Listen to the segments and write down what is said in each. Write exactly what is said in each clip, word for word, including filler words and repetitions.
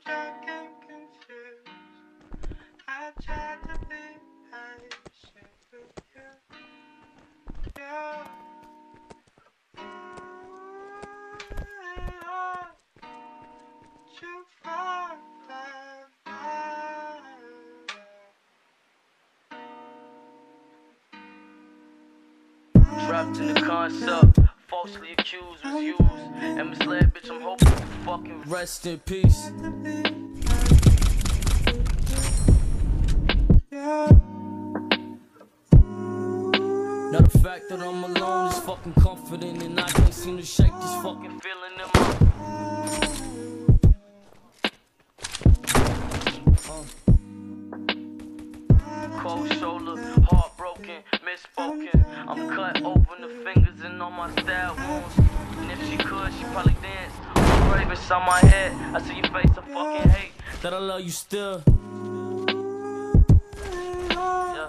drunk and confused. I tried to be patient with you. Yeah. You fall Trapped in the concept, falsely accused, was used, and misled, bitch, I'm hoping you fucking rest in peace. Now the fact that I'm alone is fucking comforting, and I can't seem to shake this fucking feeling in my uh. Cold shoulder, heartbroken, misspoken. I'm cut open the fingers and on my stab wounds. And if she could, she probably dance. I'm brave inside my head. I see your face, I fucking hate that I love you still. Yeah.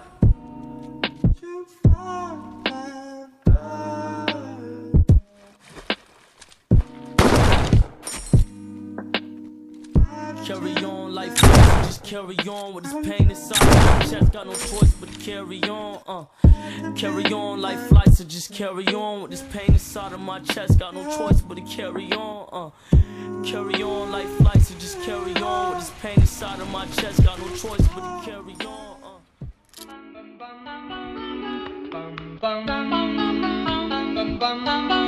Carry on, life just carry on with this pain inside my chest. Got no choice but to carry on. Uh, carry on, life flights, so just carry on with this pain inside of my chest. Got no choice but to carry on. Uh, carry on, life flights, so just carry on with this pain inside of my chest. Got no choice but to carry on. Uh.